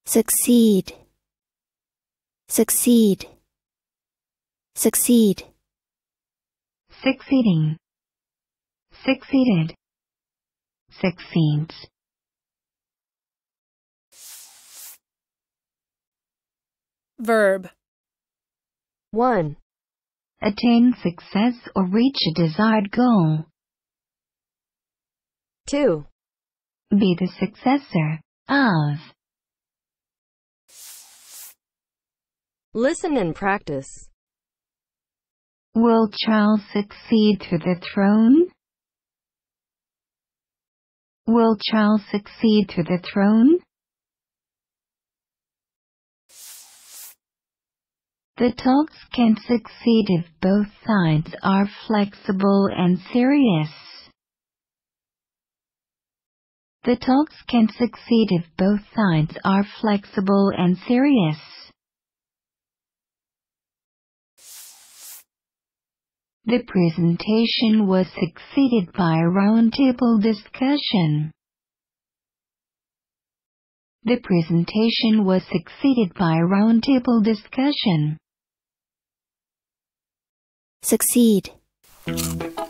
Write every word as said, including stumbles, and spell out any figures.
succeed, succeed, succeed. Succeeding, succeeded, succeeds. Verb. one. Attain success or reach a desired goal. two. Be the successor of. Listen and practice. Will Charles succeed to the throne? Will Charles succeed to the throne? The talks can succeed if both sides are flexible and serious. The talks can succeed if both sides are flexible and serious. The presentation was succeeded by a roundtable discussion. The presentation was succeeded by a roundtable discussion. Succeed.